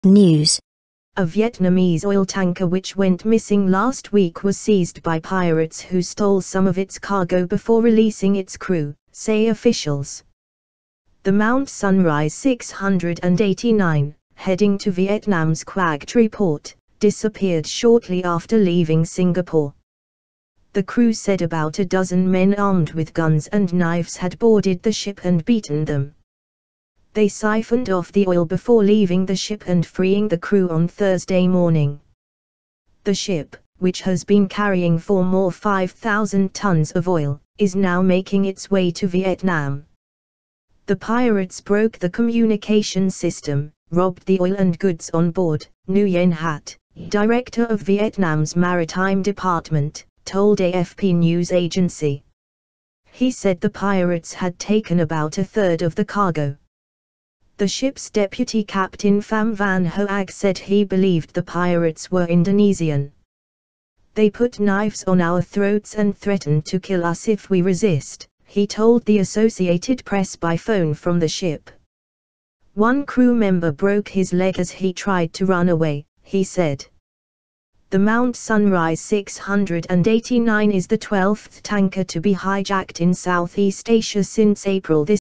News. A Vietnamese oil tanker which went missing last week was seized by pirates who stole some of its cargo before releasing its crew, say officials. The Mount Sunrise 689, heading to Vietnam's Quang Tri port, disappeared shortly after leaving Singapore. The crew said about a dozen men armed with guns and knives had boarded the ship and beaten them. They siphoned off the oil before leaving the ship and freeing the crew on Thursday morning. The ship, which has been carrying 5,000 tons of oil, is now making its way to Vietnam. The pirates broke the communication system, robbed the oil and goods on board, Nguyen Hat, director of Vietnam's Maritime Department, told AFP news agency. He said the pirates had taken about a third of the cargo. The ship's deputy captain Pham Van Hoag said he believed the pirates were Indonesian. They put knives on our throats and threatened to kill us if we resist, he told the Associated Press by phone from the ship. One crew member broke his leg as he tried to run away, he said. The Mount Sunrise 689 is the 12th tanker to be hijacked in Southeast Asia since April this